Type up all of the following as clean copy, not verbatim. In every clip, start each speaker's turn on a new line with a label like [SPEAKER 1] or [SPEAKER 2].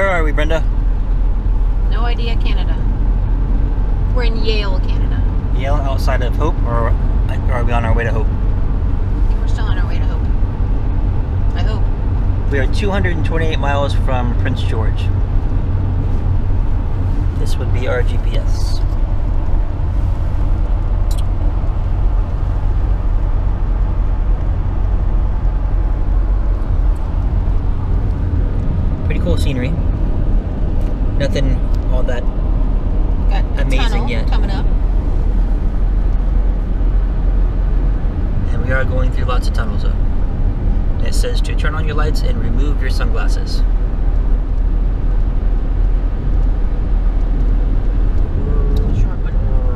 [SPEAKER 1] Where are we, Brenda?
[SPEAKER 2] No idea, Canada. We're in Yale, Canada.
[SPEAKER 1] Yale, outside of Hope, or are we on our way to Hope?
[SPEAKER 2] I think we're still on our way to Hope. I hope.
[SPEAKER 1] We are 228 miles from Prince George. This would be our GPS. Pretty cool scenery. Nothing all that
[SPEAKER 2] Got a
[SPEAKER 1] amazing
[SPEAKER 2] tunnel
[SPEAKER 1] yet.
[SPEAKER 2] coming up.
[SPEAKER 1] And we are going through lots of tunnels though. It says to turn on your lights and remove your sunglasses.
[SPEAKER 2] Short one.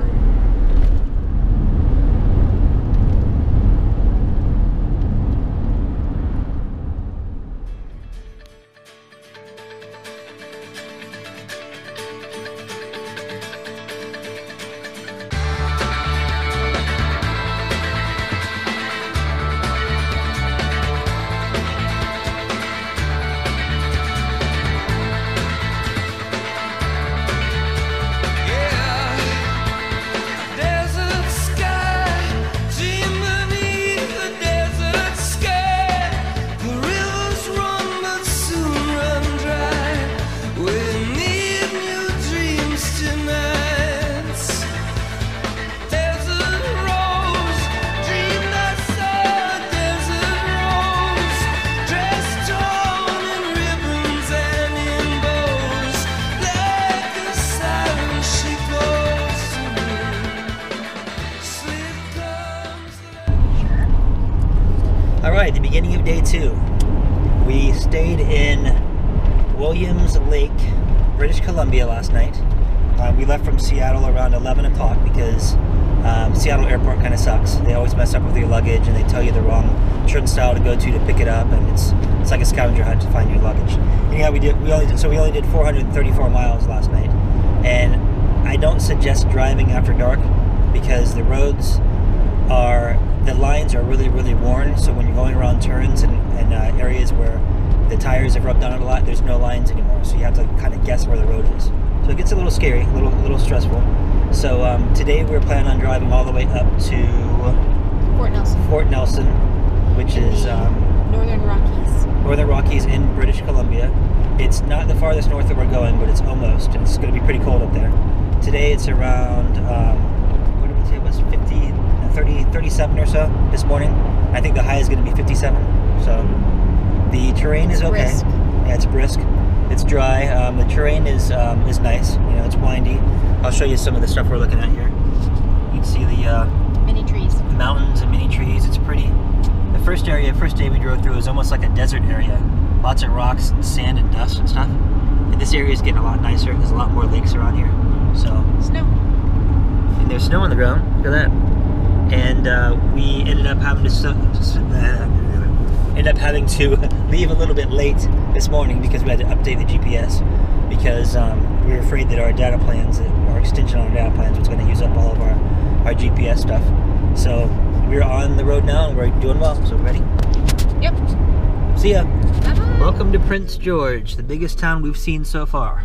[SPEAKER 1] Alright, the beginning of day 2. We stayed in Williams Lake, British Columbia last night. We left from Seattle around 11 o'clock because Seattle airport kind of sucks. They always mess up with your luggage and they tell you the wrong turnstile to go to pick it up, and it's like a scavenger hunt to find your luggage. And yeah, we only did 434 miles last night. And I don't suggest driving after dark because the roads the lines are really, really worn, so when you're going around turns and areas where the tires have rubbed on it a lot, there's no lines anymore, so you have to kind of guess where the road is. So it gets a little scary, a little stressful. So today we're planning on driving all the way up to Fort Nelson, which is
[SPEAKER 2] Northern Rockies.
[SPEAKER 1] Northern Rockies in British Columbia. It's not the farthest north that we're going, but it's almost, and it's going to be pretty cold up there. Today it's around, what did we say it was, 37 or so this morning. I think the high is going to be 57. So the terrain is okay.
[SPEAKER 2] Brisk.
[SPEAKER 1] Yeah, it's brisk. It's dry. The terrain is nice. You know, it's windy. I'll show you some of the stuff we're looking at here. You can see the
[SPEAKER 2] many trees,
[SPEAKER 1] mountains and many trees. It's pretty. The first day we drove through was almost like a desert area. Lots of rocks and sand and dust and stuff. And this area is getting a lot nicer. There's a lot more lakes around here. So
[SPEAKER 2] snow.
[SPEAKER 1] And there's snow on the ground. Look at that. And we ended up having to leave a little bit late this morning because we had to update the GPS because we were afraid that our data plans, our extension on our data plans, was going to use up all of our GPS stuff. So we're on the road now and we're doing well. So ready?
[SPEAKER 2] Yep.
[SPEAKER 1] See ya.
[SPEAKER 2] Bye-bye.
[SPEAKER 1] Welcome to Prince George, the biggest town we've seen so far.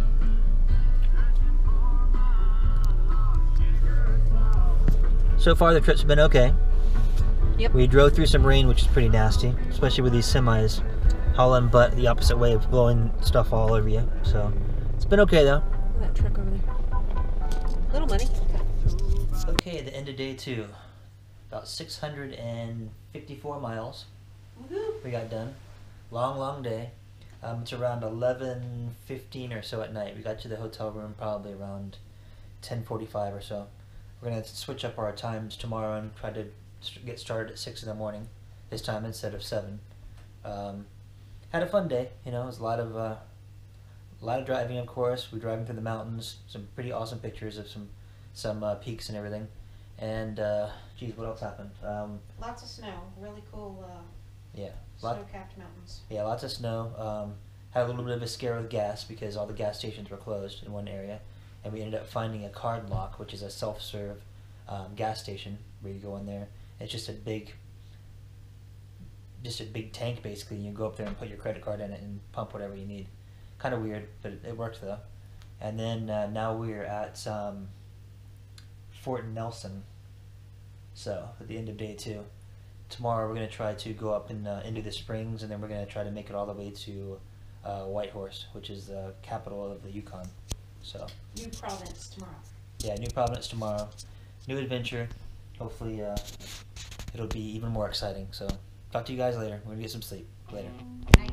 [SPEAKER 1] So far the trip's been okay.
[SPEAKER 2] Yep.
[SPEAKER 1] We drove through some rain, which is pretty nasty, especially with these semis hauling butt the opposite way, of blowing stuff all over you. So it's been okay though.
[SPEAKER 2] Look at that truck over there. Little money.
[SPEAKER 1] Okay, the end of day 2. About 654 miles.
[SPEAKER 2] Woohoo.
[SPEAKER 1] We got done. Long day. It's around 11:15 or so at night. We got to the hotel room probably around 10:45 or so. We're going to switch up our times tomorrow and try to get started at 6 in the morning this time instead of 7. Had a fun day, you know. It was a lot of driving, of course. We're driving through the mountains. Some pretty awesome pictures of some peaks and everything. And geez, what else happened?
[SPEAKER 2] Lots of snow. Really cool.
[SPEAKER 1] Yeah,
[SPEAKER 2] snow-capped mountains.
[SPEAKER 1] Yeah, lots of snow. Had a little bit of a scare with gas because all the gas stations were closed in one area. And we ended up finding a card lock, which is a self-serve gas station where you go in there. It's just a big tank basically. You go up there and put your credit card in it and pump whatever you need. Kind of weird, but it worked though. And then now we're at Fort Nelson. So at the end of day 2. Tomorrow we're going to try to go up into the Springs, and then we're going to try to make it all the way to Whitehorse, which is the capital of the Yukon. So
[SPEAKER 2] New Providence tomorrow.
[SPEAKER 1] yeah, New Providence tomorrow. New adventure. Hopefully it'll be even more exciting. So talk to you guys later. We're going to get some sleep later.
[SPEAKER 2] Night.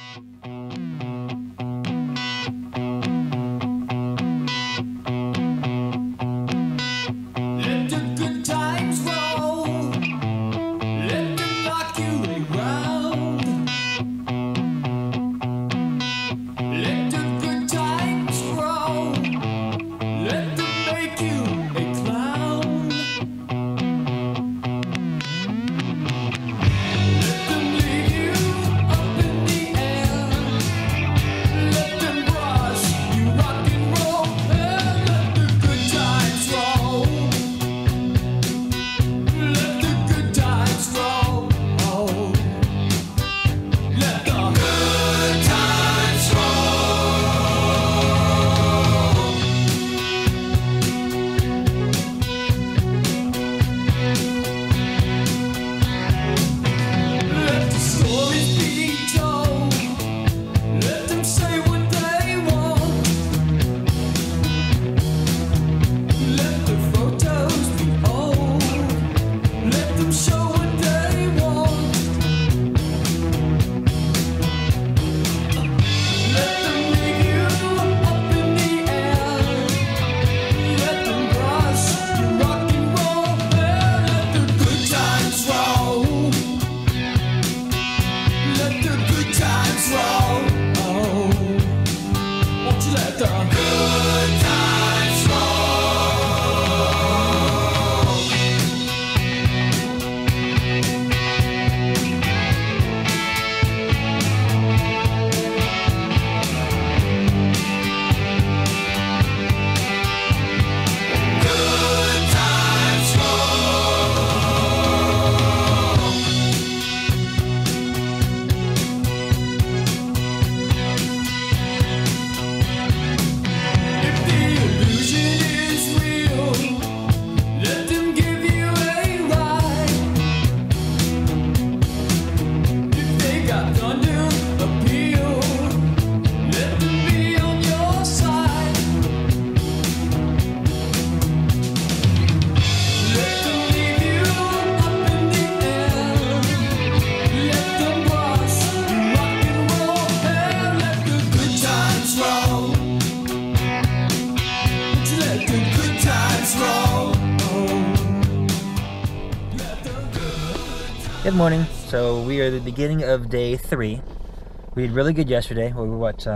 [SPEAKER 1] Good morning. So we are at the beginning of day 3. We did really good yesterday. We were what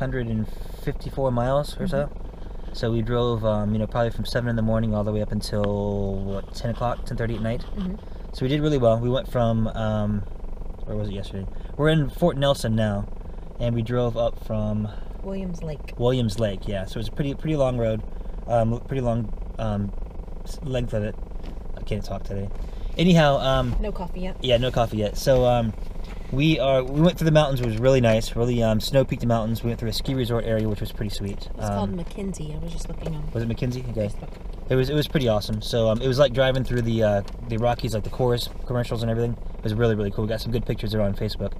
[SPEAKER 1] 654 miles or so. So we drove probably from 7 in the morning all the way up until what 10 o'clock, 10:30 at night. So we did really well. We went from where was it yesterday? We're in Fort Nelson now, and we drove up from
[SPEAKER 2] Williams Lake.
[SPEAKER 1] Williams Lake, yeah. So it was a pretty long road, pretty long length of it. I can't talk today. Anyhow,
[SPEAKER 2] No coffee yet.
[SPEAKER 1] yeah, no coffee yet. So we went through the mountains. It was really nice, really snow-peaked mountains. We went through a ski resort area, which was pretty sweet.
[SPEAKER 2] It's called McKinsey. I was just looking on.
[SPEAKER 1] Was it McKinsey? Okay.
[SPEAKER 2] Facebook.
[SPEAKER 1] It was pretty awesome. So it was like driving through the Rockies, like the Coors commercials and everything. It was really cool. We got some good pictures there on Facebook.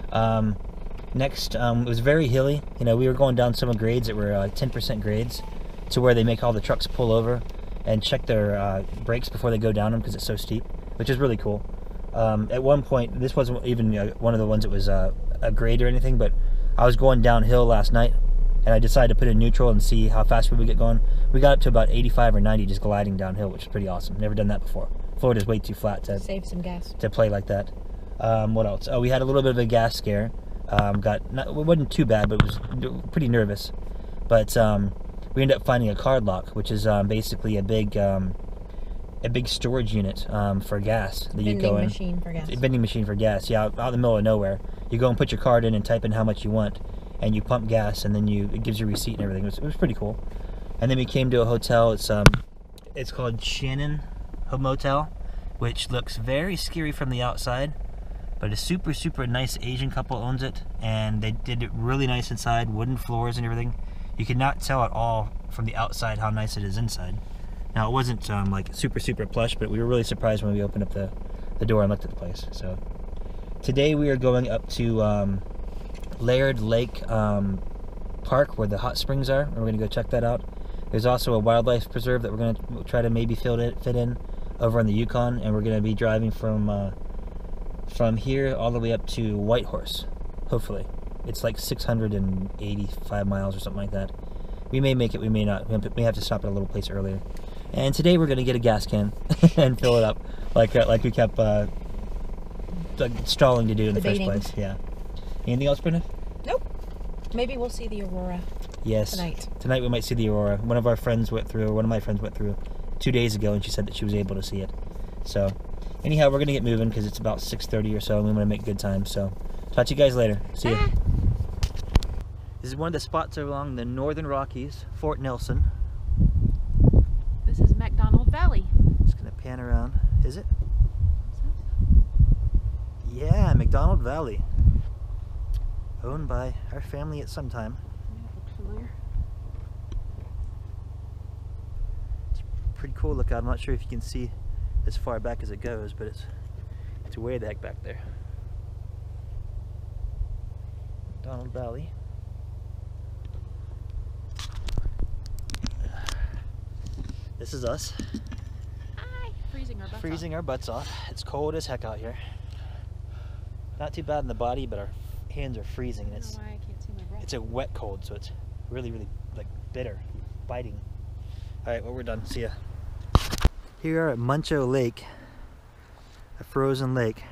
[SPEAKER 1] Next, it was very hilly. We were going down some grades that were 10% grades, to where they make all the trucks pull over and check their brakes before they go down them because it's so steep, which is really cool. At one point, this wasn't even one of the ones that was a grade or anything, but I was going downhill last night, and I decided to put in neutral and see how fast we would get going. We got up to about 85 or 90 just gliding downhill, which is pretty awesome. Never done that before. Florida's way too flat to
[SPEAKER 2] save some gas.
[SPEAKER 1] To play like that. What else? Oh, we had a little bit of a gas scare. It wasn't too bad, but it was pretty nervous. But we ended up finding a card lock, which is basically a big storage unit for gas that you go in.
[SPEAKER 2] Vending machine for gas.
[SPEAKER 1] A vending machine for gas, yeah, out in the middle of nowhere. You go and put your card in and type in how much you want, and you pump gas, and then it gives you a receipt and everything. It was pretty cool. And then we came to a hotel. It's called Shannon Motel, which looks very scary from the outside, But a super, super nice Asian couple owns it, and they did it really nice inside, wooden floors and everything. You could not tell at all from the outside how nice it is inside. Now, it wasn't like super, super plush, but we were really surprised when we opened up the door and looked at the place. So today we are going up to Laird Lake Park, where the hot springs are, and we're going to go check that out. There's also a wildlife preserve that we're going to try to maybe fit in over on the Yukon, and we're going to be driving from here all the way up to Whitehorse, hopefully. It's like 685 miles or something like that. We may make it, we may not. We may have to stop at a little place earlier. And today we're going to get a gas can and fill it up like we kept stalling to do in the first place. Yeah. Anything else, Brenda?
[SPEAKER 2] Nope. Maybe we'll see the aurora.
[SPEAKER 1] Yes. Tonight we might see the aurora. One of my friends went through 2 days ago, and she said that she was able to see it. So anyhow, we're going to get moving because it's about 6:30 or so, and we want to make good time. So talk to you guys later. See ya. This is one of the spots along the Northern Rockies, Fort Nelson.
[SPEAKER 2] This is McDonald Valley.
[SPEAKER 1] Just going to pan around. Is it? Yeah, McDonald Valley. Owned by our family at some time.
[SPEAKER 2] Looks familiar.
[SPEAKER 1] It's a pretty cool lookout. I'm not sure if you can see as far back as it goes, but it's way the heck back there. McDonald Valley. This is us.
[SPEAKER 2] Hi. Freezing
[SPEAKER 1] our butts off. It's cold as heck out here. Not too bad in the body, but our hands are freezing. And
[SPEAKER 2] I don't know why I can't see my breath.
[SPEAKER 1] it's a wet cold, so it's really, really like bitter, biting. All right, well, we're done. See ya. Here we are at Muncho Lake, a frozen lake.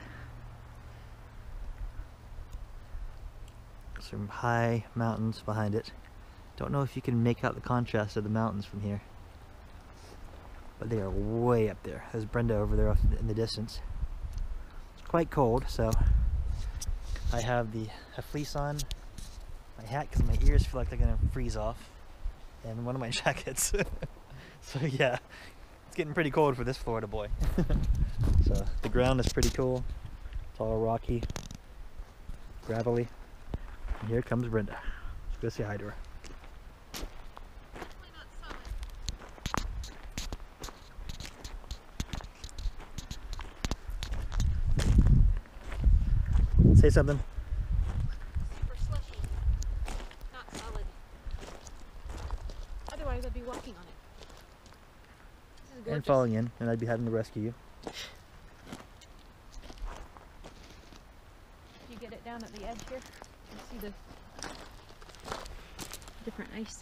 [SPEAKER 1] Some high mountains behind it. Don't know if you can make out the contrast of the mountains from here, but they are way up there. There's Brenda over there off in the distance. It's quite cold, so I have a fleece on, my hat because my ears feel like they're gonna freeze off, and one of my jackets. So yeah, it's getting pretty cold for this Florida boy. So the ground is pretty cool. It's all rocky, gravelly. And here comes Brenda. Let's go say hi to her. Say something.
[SPEAKER 2] Super slushy. Not solid. Otherwise I'd be walking on it. This is gorgeous.
[SPEAKER 1] And falling in, and I'd be having to rescue you.
[SPEAKER 2] You get it down at the edge here. You see the different ice.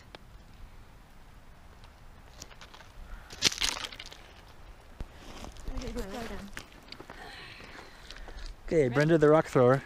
[SPEAKER 2] Okay, go right down.
[SPEAKER 1] Okay, Brenda the rock thrower.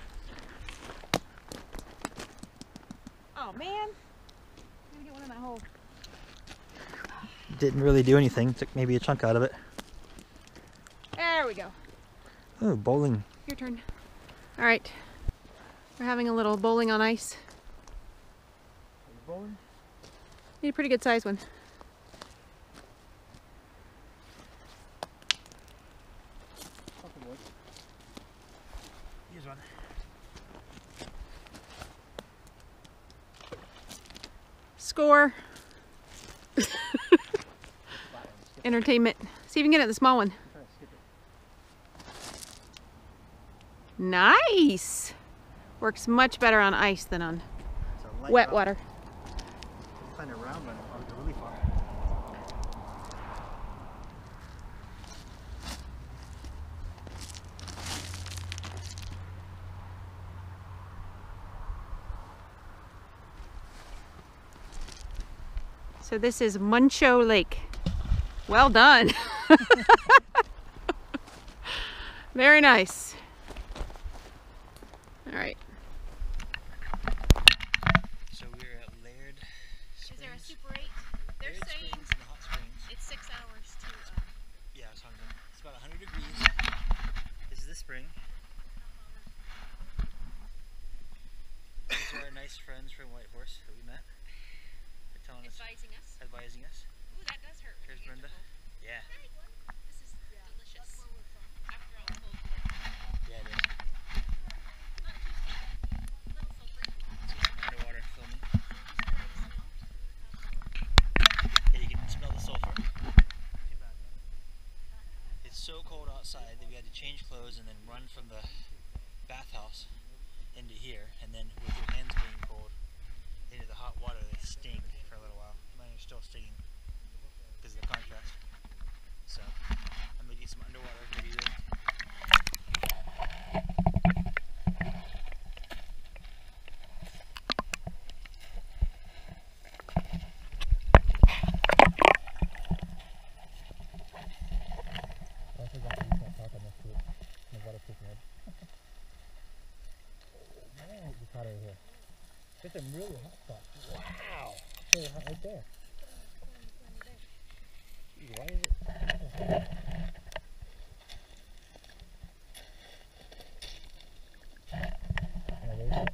[SPEAKER 2] Oh man! I'm gonna get one in that hole.
[SPEAKER 1] Didn't really do anything. Took maybe a chunk out of it.
[SPEAKER 2] There we go.
[SPEAKER 1] Oh, bowling.
[SPEAKER 2] Your turn. All right. We're having a little bowling on ice.
[SPEAKER 1] Bowling?
[SPEAKER 2] Need a pretty good size one.
[SPEAKER 1] Here's one.
[SPEAKER 2] Score. Entertainment. See if you can get it the small one. Nice. Works much better on ice than on wet water.
[SPEAKER 1] Find a round one. I'll go really far.
[SPEAKER 2] So this is Muncho Lake. Well done. Very nice. All right.
[SPEAKER 1] So we're at Laird Springs.
[SPEAKER 2] Is there a Super 8? They're
[SPEAKER 1] Laird
[SPEAKER 2] saying
[SPEAKER 1] Springs in the hot springs.
[SPEAKER 2] it's 6 hours to...
[SPEAKER 1] Yeah, I was talking to them. It's about 100 degrees. This is the spring. These are our nice friends from Whitehorse that we met. They're telling us, advising us.
[SPEAKER 2] Ooh, that does hurt.
[SPEAKER 1] Here's Brenda. Yeah.
[SPEAKER 2] This is delicious. After all the cold weather.
[SPEAKER 1] Yeah, it is. change clothes, and then run from the bathhouse into here, and then with your hands being cold into the hot water, they sting for a little while. Mine are still stinging because of the contrast. So I'm gonna get some underwater video.
[SPEAKER 3] Hot over here. There's some really hot spots. Wow! It's really hot right there. Gee, why is it? Yeah, there's it.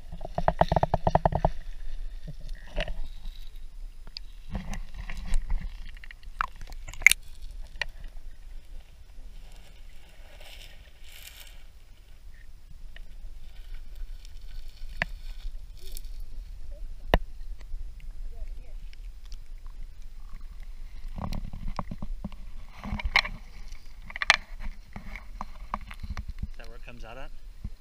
[SPEAKER 1] Comes out at.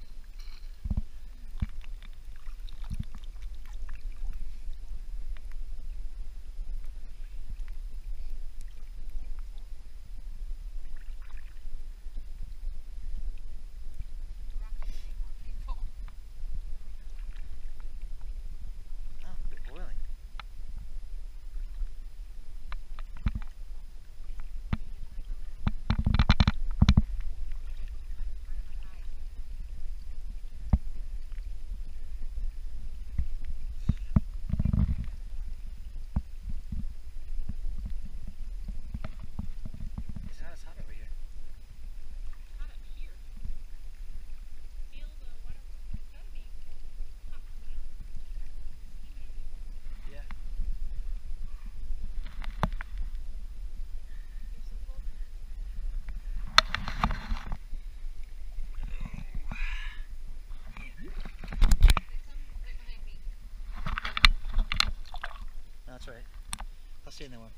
[SPEAKER 1] Oh, they're boiling. That's right. I'll stay in the one.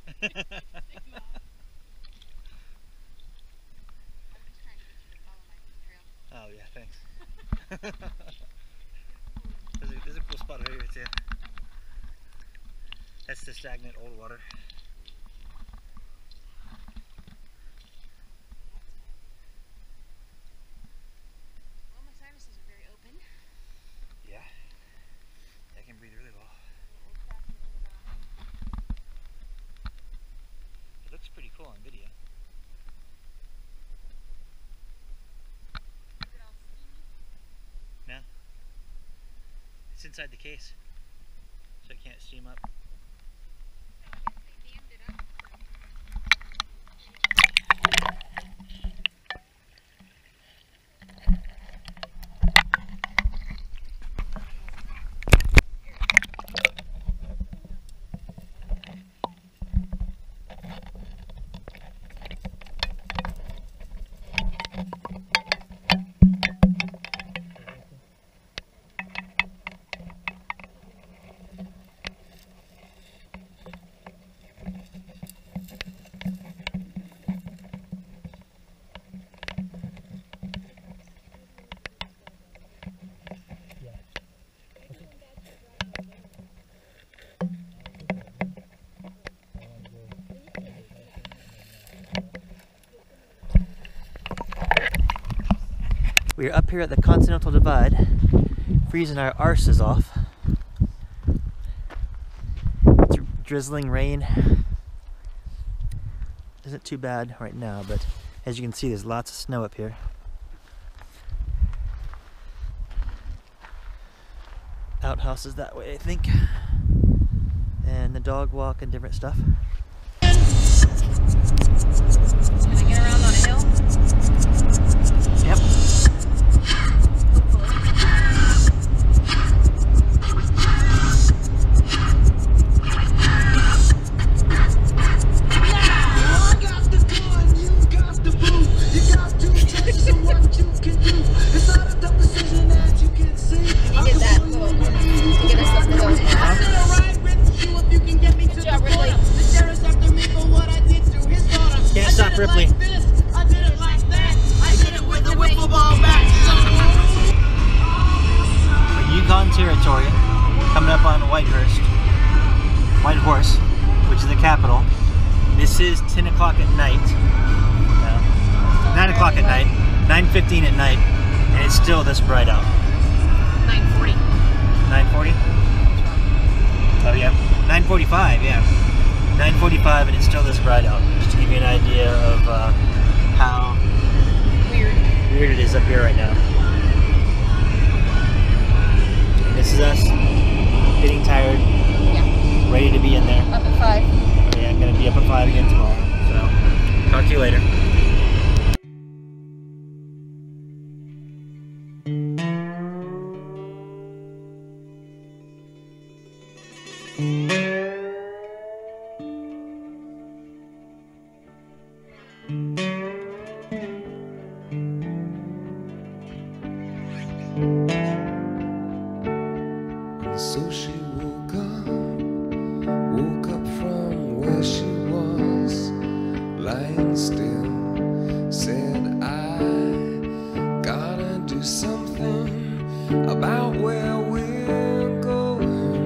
[SPEAKER 1] Oh yeah, thanks. there's a cool spot over here too. That's the stagnant old water.
[SPEAKER 2] Well, my sinuses are very open.
[SPEAKER 1] Yeah, I can breathe really well. It looks pretty cool on video.
[SPEAKER 2] Is it all steamy?
[SPEAKER 1] No. It's inside the case, so it can't steam up.
[SPEAKER 2] No, I guess they dammed it up.
[SPEAKER 1] We're up here at the Continental Divide, freezing our arses off. It's drizzling rain. Isn't too bad right now, but as you can see, there's lots of snow up here. Outhouses that way, I think. And the dog walk and different stuff.
[SPEAKER 2] Can I get around on a hill?
[SPEAKER 1] Yep. Ripley. I did it like that. I did it with the territory, coming up on Whitehorse, which is the capital. This is 10 o'clock at night. No, 9 o'clock at night. 9:15 at night, and it's still this bright out.
[SPEAKER 2] 9:40.
[SPEAKER 1] 9:40? Oh yeah, 9:45. Yeah, 9:45, and it's still this bright out. Just to give you an idea of how weird it is up here right now. And this is us getting tired, ready to be in there.
[SPEAKER 2] Up at 5.
[SPEAKER 1] Yeah, I'm gonna be up at 5 again tomorrow. So, talk to you later.
[SPEAKER 4] So she woke up from where she was, lying still, said, I gotta do something about where we're going.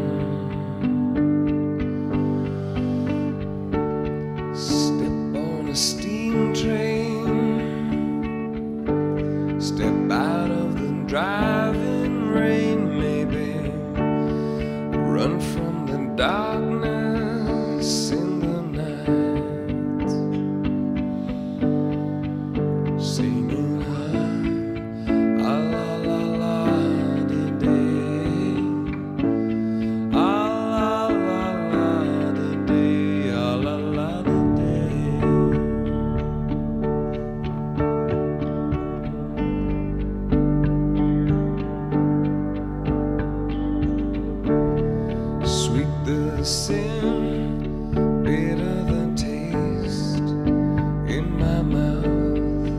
[SPEAKER 4] Step on a steam train, step out of the driving rain, maybe run from the darkness in the night, singing high, ah la la la dee dee, ah la la la dee dee, ah la la dee dee. Sweet the sin, bitter the taste in my mouth.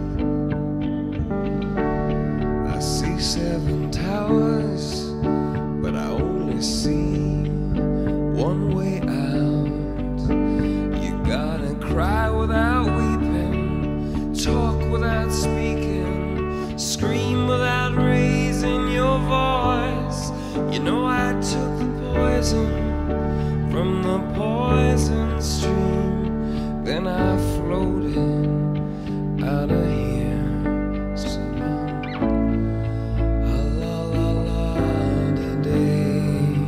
[SPEAKER 4] I see 7 towers, but I only see one way out. You gotta cry without weeping, talk without speaking, scream without raising your voice. You know I took the poison from the poison stream, then I floated out of here, singing, ah la la la dee dee,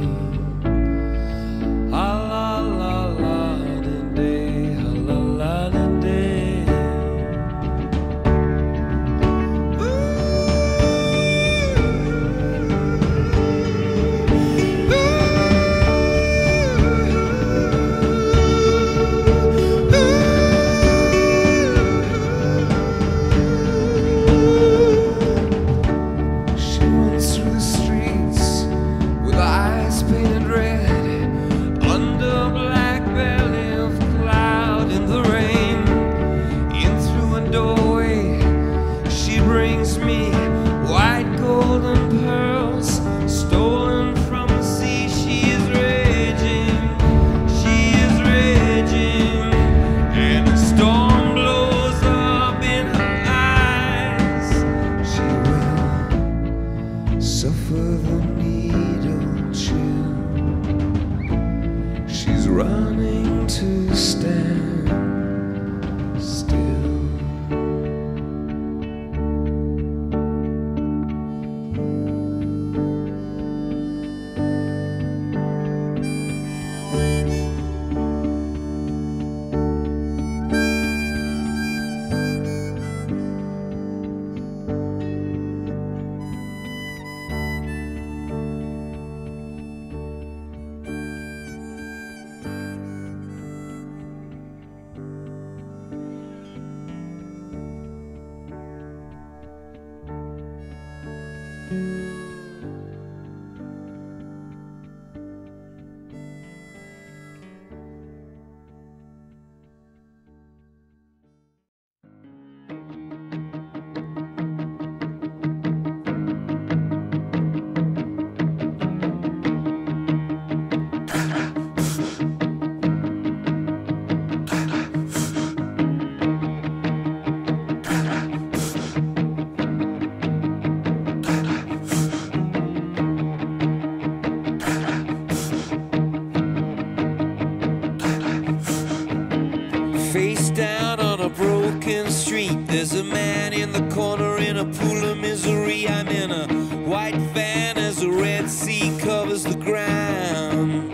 [SPEAKER 4] ah la la la dee dee, ah la la dee dee. She runs through the streets with eyes painted red, under a black belly of cloud in the rain. In through a doorway, she brings me white golden pearls, stolen from the sea. She is raging, and a storm blows up in her eyes. She will suffer the needle chill. She's running to stand still. Face down on a broken street, there's a man in the corner in a pool of misery. I'm in a white van as the Red Sea covers the ground.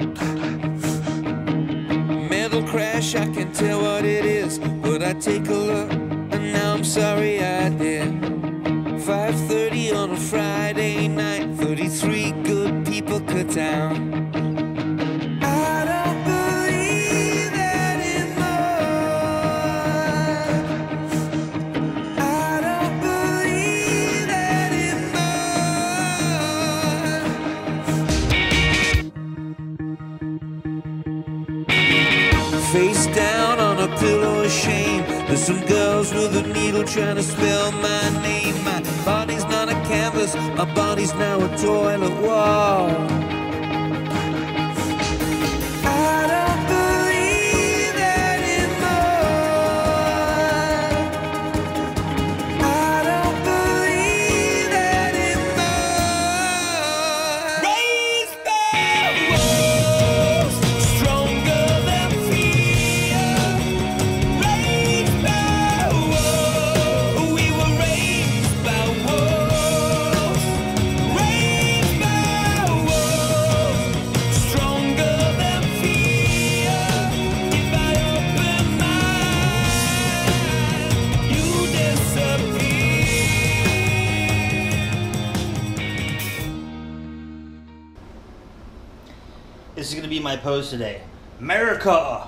[SPEAKER 4] Metal crash, I can tell what it is, but I take a look and now I'm sorry I did. 5:30 on a Friday night, 33 good people cut down. I don't believe anymore. I don't believe anymore. Face down on a pillow of shame, there's some girls with a needle trying to spell my name. My body's not a canvas, my body's now a toilet wall. I don't believe anymore. I don't believe anymore. Raise my walls, stronger than fear. Raise my walls, we were raised by wolves. Raise my walls, stronger than fear. If I open mine, you disappear.
[SPEAKER 1] This is going to be my pose today. America!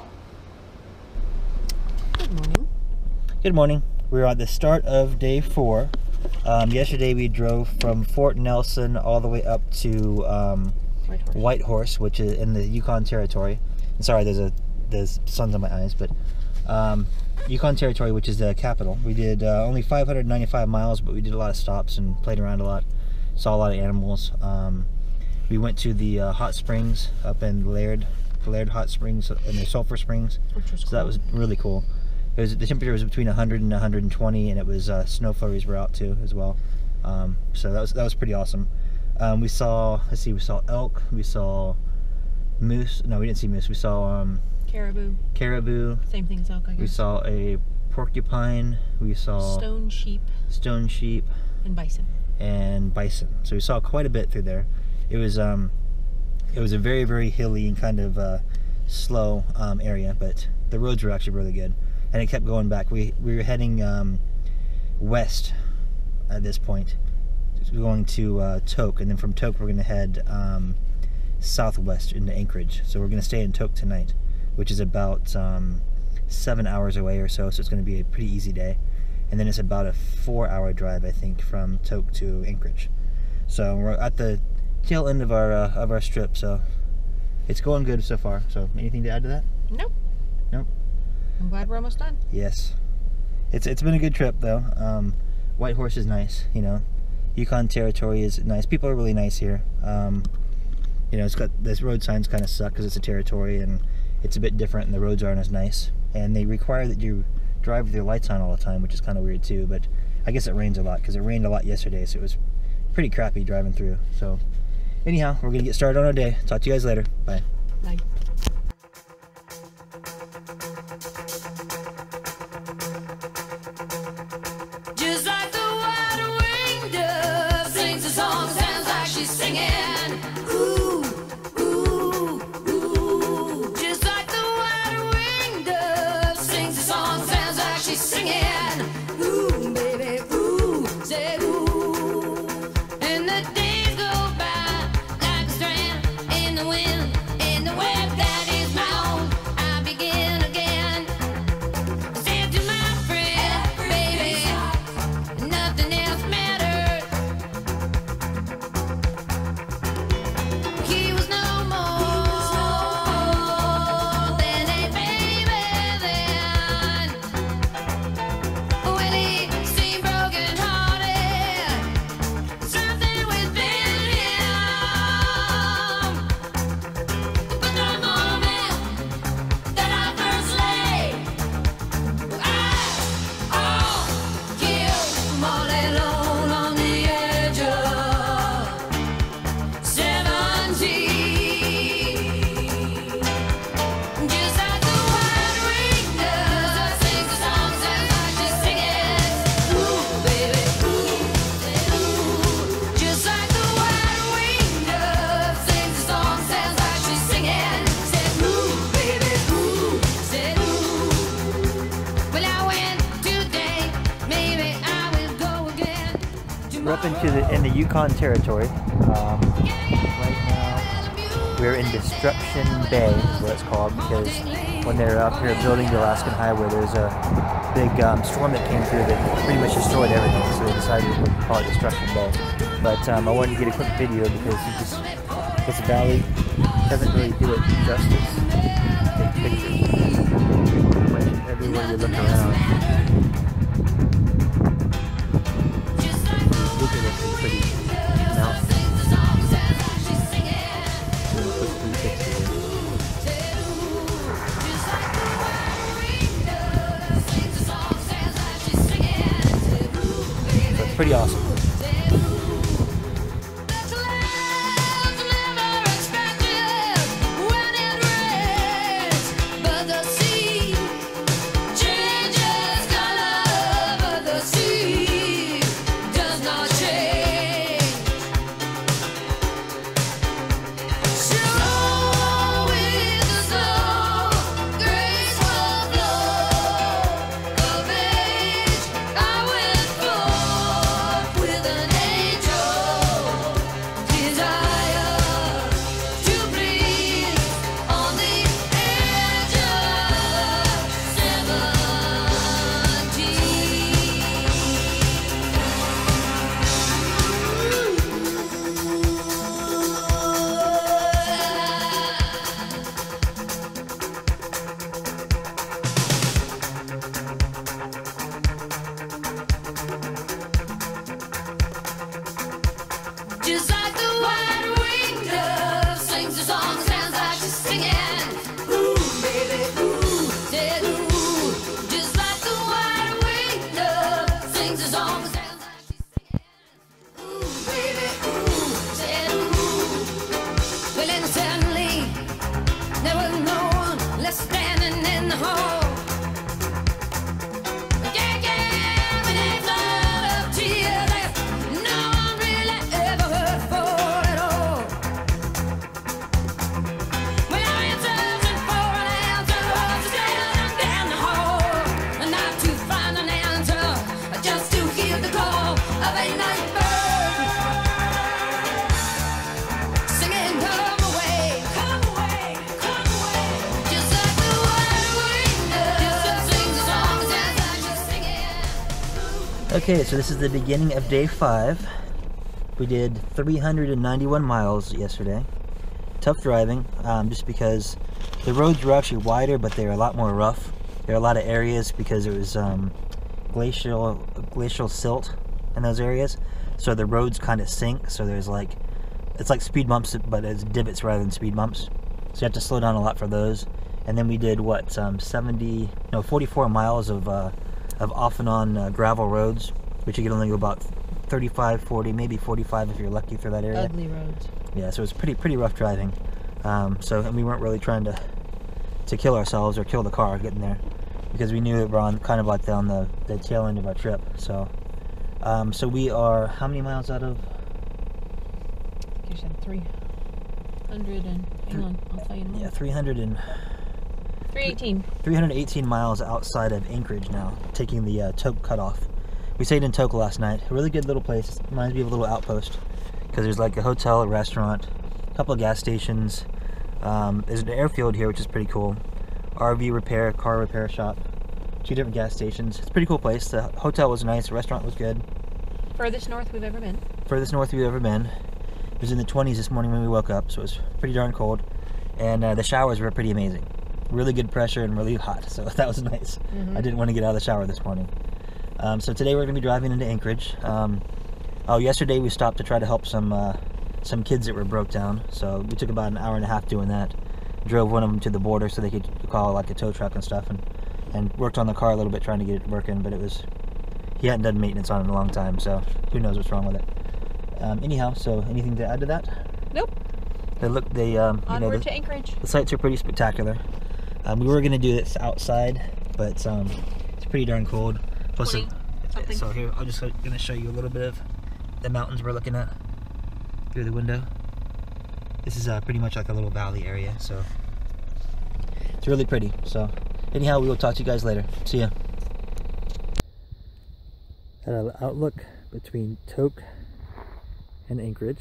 [SPEAKER 2] Good morning.
[SPEAKER 1] Good morning. We're at the start of day 4. Yesterday we drove from Fort Nelson all the way up to Whitehorse, which is in the Yukon Territory. And sorry, there's suns on my eyes, but Yukon Territory, which is the capital. We did only 595 miles, but we did a lot of stops and played around a lot. Saw a lot of animals. We went to the hot springs up in Laird Hot Springs and the Sulphur Springs.
[SPEAKER 2] Which was
[SPEAKER 1] So that was really cool. It was, the temperature was between 100 and 120, and it was snow flurries were out too as well. So that was pretty awesome. We saw, let's see, we saw elk, we saw moose. No, we didn't see moose. We saw
[SPEAKER 2] Caribou.
[SPEAKER 1] caribou.
[SPEAKER 2] Same thing as elk, I guess.
[SPEAKER 1] We saw a porcupine. We saw
[SPEAKER 2] stone sheep
[SPEAKER 1] stone sheep
[SPEAKER 2] and bison.
[SPEAKER 1] and bison. So we saw quite a bit through there. It was a very, very hilly and kind of slow area, but the roads were actually really good, and it kept going back. We were heading west at this point, we're going to Tok, and then from Tok we're going to head southwest into Anchorage. So we're going to stay in Tok tonight, which is about 7 hours away or so. So it's going to be a pretty easy day, and then it's about a 4-hour drive, I think, from Tok to Anchorage. So we're at the tail end of our strip, so it's going good so far. So anything to add to that?
[SPEAKER 2] Nope.
[SPEAKER 1] Nope.
[SPEAKER 2] I'm glad we're almost done.
[SPEAKER 1] Yes, it's been a good trip though. Whitehorse is nice, you know. Yukon Territory is nice. People are really nice here. You know, it's got this road signs kind of suck because it's a territory and it's a bit different, and the roads aren't as nice, and they require that you drive with your lights on all the time, which is kind of weird too. But I guess it rains a lot because it rained a lot yesterday, so it was pretty crappy driving through. So anyhow, we're gonna get started on our day. Talk to you guys later. Bye.
[SPEAKER 2] Bye.
[SPEAKER 5] Just like the white-winged dove sings a song, sounds like she's singing. Ooh, ooh, ooh. Just like the white-winged dove sings a song, sounds like she's singing. Ooh, baby, ooh, say ooh. And the days go by like a strand in the wind, in the web.
[SPEAKER 1] up in the Yukon Territory. Right now we're in Destruction Bay, is what it's called, because when they're up here building the ALCAN Highway, there's a big storm that came through that pretty much destroyed everything, so they decided to call it Destruction Bay. But I wanted to get a quick video because this valley doesn't really do it justice. Take pictures. Everywhere you look around. Look at this pretty mountain. So it's pretty awesome.
[SPEAKER 5] Just like the white-winged dove sings a song, sounds like she's singing. Ooh, baby, ooh, said ooh. Just like the white-winged dove sings a song, sounds like she's singing. Ooh, baby, ooh, said ooh. Well, then suddenly there was no one left standing in the hall.
[SPEAKER 1] Okay, so this is the beginning of day 5. We did 391 miles yesterday. Tough driving, just because the roads were actually wider, but they were a lot more rough. There are a lot of areas because it was glacial silt in those areas, so the roads kind of sink. So there's like, it's like speed bumps, but it's divots rather than speed bumps. So you have to slow down a lot for those. And then we did what, 44 miles of off and on gravel roads, which you can only go about 35, 40, maybe 45 if you're lucky through that area.
[SPEAKER 2] Ugly roads.
[SPEAKER 1] Yeah, so it's pretty rough driving. And we weren't really trying to kill ourselves or kill the car getting there, because we knew that we're on kind of like on the tail end of our trip. So, so we are how many miles out of?
[SPEAKER 2] I think you said 300 and hang on, I'll tell you in a minute.
[SPEAKER 1] Yeah, 318 miles outside of Anchorage now, taking the Tok cutoff. We stayed in Tok last night. A really good little place. Reminds me of a little outpost, because there's like a hotel, a restaurant, a couple of gas stations. There's an airfield here, which is pretty cool. RV repair, car repair shop, 2 different gas stations. It's a pretty cool place. The hotel was nice, the restaurant was good.
[SPEAKER 2] Furthest north we've ever been.
[SPEAKER 1] Furthest north we've ever been. It was in the 20s this morning when we woke up, so it was pretty darn cold. And the showers were pretty amazing. Really good pressure and really hot, so that was nice. I didn't want to get out of the shower this morning. So today we're going to be driving into Anchorage. Yesterday we stopped to try to help some kids that were broke down, so we took about an hour and a half doing that. Drove one of them to the border so they could call like a tow truck and stuff, and worked on the car a little bit trying to get it working, but he hadn't done maintenance on it in a long time, so who knows what's wrong with it. Anyhow, so anything to add to that?
[SPEAKER 2] Nope.
[SPEAKER 1] Onward
[SPEAKER 2] to Anchorage.
[SPEAKER 1] The sights are pretty spectacular. We were going to do this outside, but it's pretty darn cold. Plus, so here, I'm just going to show you a little bit of the mountains we're looking at through the window. This is pretty much like a little valley area, so it's really pretty. So anyhow, we will talk to you guys later. See ya. Got an outlook between Tok and Anchorage.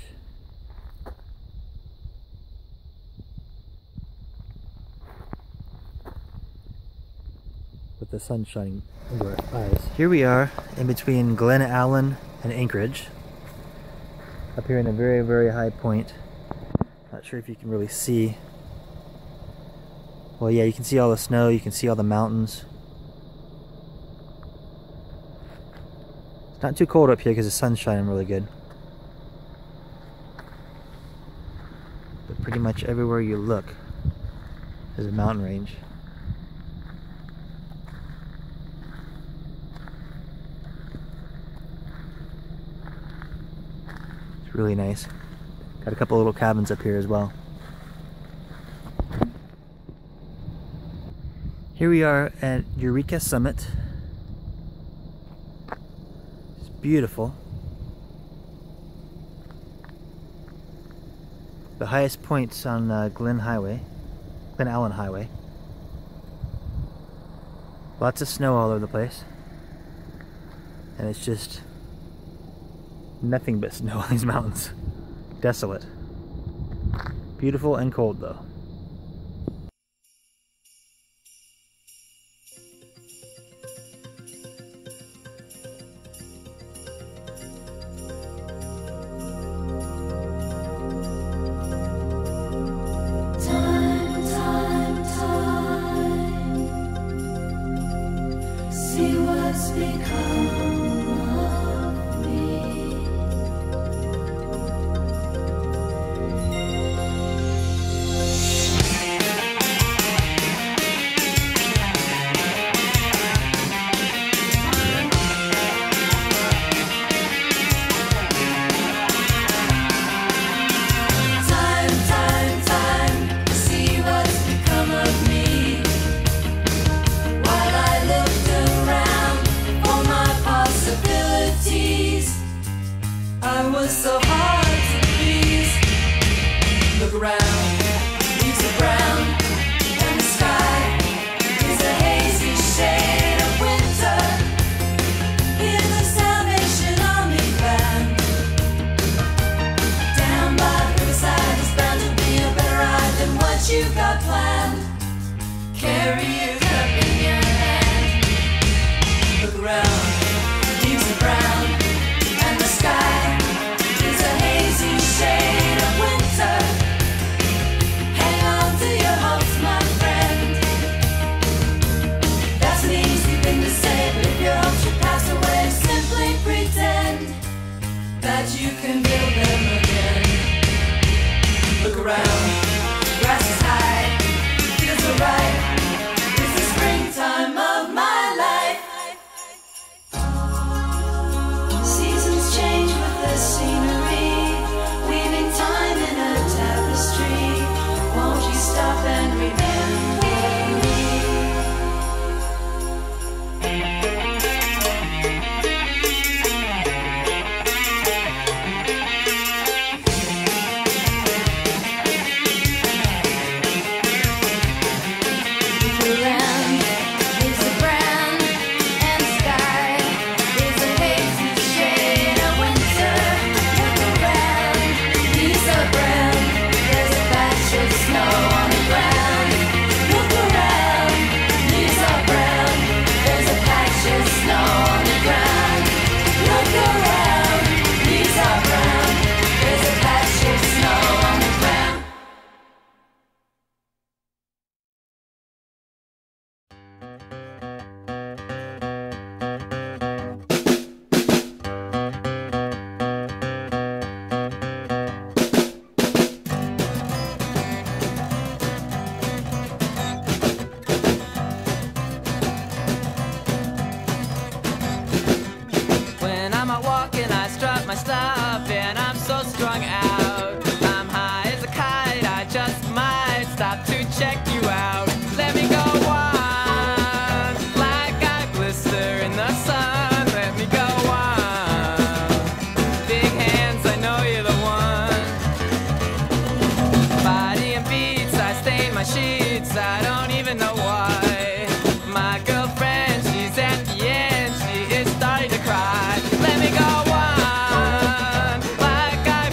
[SPEAKER 1] With the sun shining into our eyes. Here we are in between Glen Allen and Anchorage. Up here in a very, very high point. Not sure if you can really see. Well, yeah, you can see all the snow, you can see all the mountains. It's not too cold up here because the sun's shining really good. But pretty much everywhere you look is a mountain range. It's really nice. Got a couple little cabins up here as well. Here we are at Eureka Summit. It's beautiful. The highest point's on Glen Allen Highway. Lots of snow all over the place. And it's just nothing but snow on these mountains. Desolate. Beautiful and cold though.
[SPEAKER 5] See what's become of me. Time, see what's become of me. While I looked around for my possibilities, I was so hard to please. Look around, leaves are brown, and the sky is a hazy shade of winter. Hear the Salvation Army band. Down by the riverside is bound to be a better ride than what you got planned. Carry your cup in your hand. Look around, leaves are brown, and the sky is a hazy shade of winter. Hang on to your hopes, my friend. That's an easy thing to say, but if your hopes should pass away, simply pretend that you can build them again. Look around, grass is high, feels alright. It's the springtime of my life. Seasons change with the scenery, weaving time in a tapestry. Won't you stop and remember me? Land is a brand, and sky is a hazy shade of winter. Look around, leaves are brown. There's a patch of snow on the ground. Look around, leaves are brown. There's a patch of snow on the ground. Look around, leaves are brown. There's a patch of snow on the ground.
[SPEAKER 6] When I'm out walking, I strut my stuff, and I'm so strung out. I'm high as a kite, I just might stop to check you out. Let me go on, like I glister in the sun. Let me go on. Big hands, I know you're the one. Body and beats, I stain my sheets, I don't even know why. My girlfriend, she's at the end, she is starting to cry. Let me go on, like I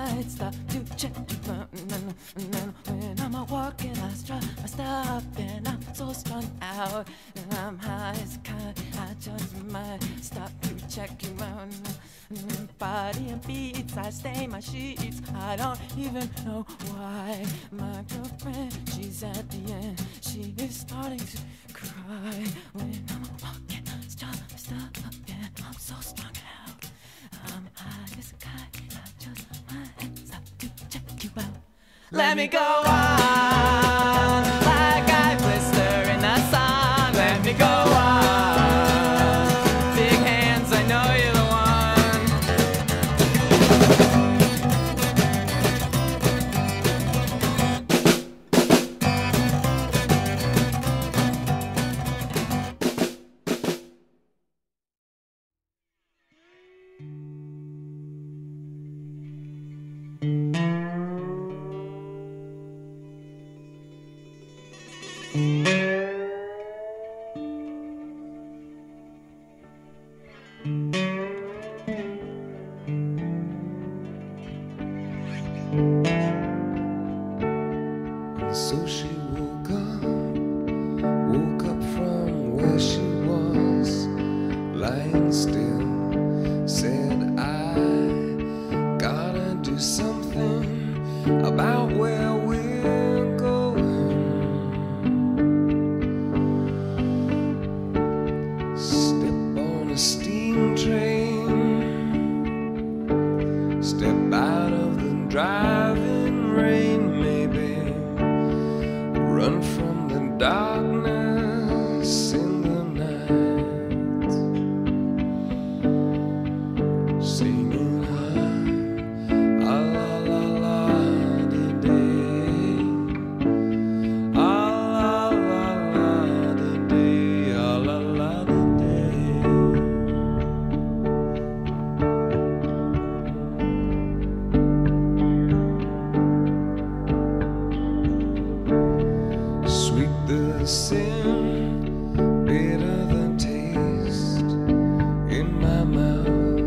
[SPEAKER 6] might stop to check you out. And then when I'm walking, I strut my stuff, and I'm so strung out, and I'm high as a kite. I just might stop to check you out. Body and beats, I stain my sheets. I don't even know why. My girlfriend, she's at the end. She is starting to cry when I'm walking, strut my stuff up, and I'm so strung out. I'm high as a kite. I just might stop to check you out. Let me go on like I blister in the sun. Let me go on. Big hands, I know you're the one.
[SPEAKER 4] So she woke up from where she was, lying still, said, I gotta do something about where we're going. Step on a steam train, step out of the driving rain, maybe run from the darkness in the night, singing ah la la la di day, ah la la la di day, ah la la di day. Sweet the sin, bitter the taste in my mouth.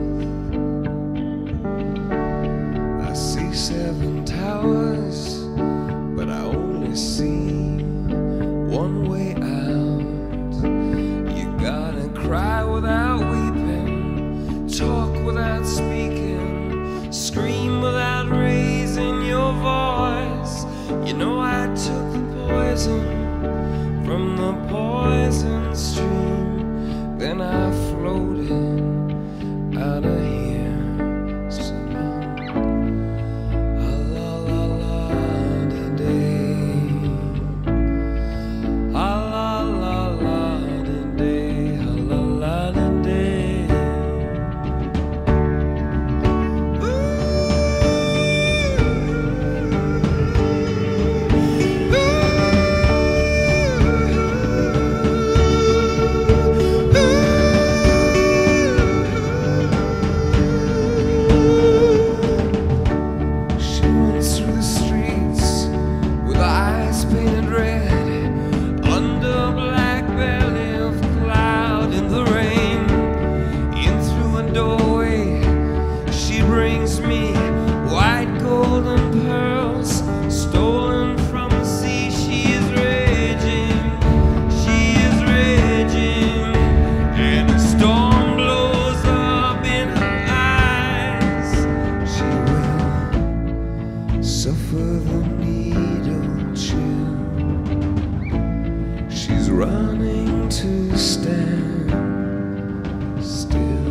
[SPEAKER 4] I see 7 towers, but I only see one way out. You gotta cry without weeping, talk without speaking, scream without raising your voice. You know I took the poison from the poison stream, then I floated out of here, singing ah la la la di day, ah la la la di day, ah la la di day. She runs through the streets with eyes painted red, under a black belly of cloud in the rain. In through a doorway, she brings me white golden pearls, stolen from the sea. She is raging, and the storm blows up in her eyes. She will suffer the needle chill. She's running to stand still.